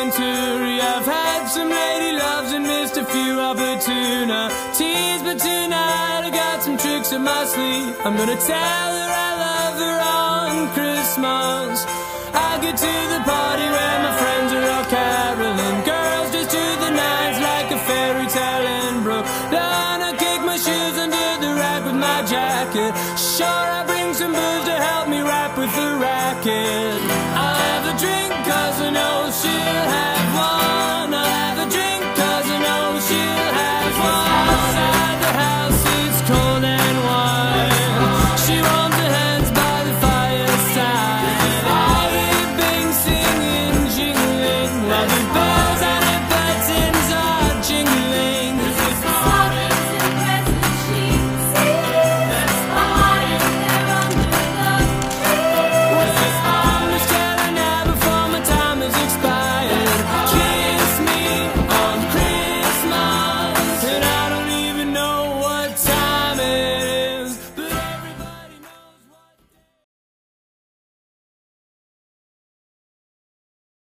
century. I've had some lady loves and missed a few opportunities, but tonight I got some tricks up my sleeve. I'm gonna tell her I love her on Christmas. I'll get to the party where my friends are all caroling, girls just to the nines like a fairy tale in Brooklyn. I kick my shoes under the rack with my jacket. Sure, I bring some booze to help me rap with the racket.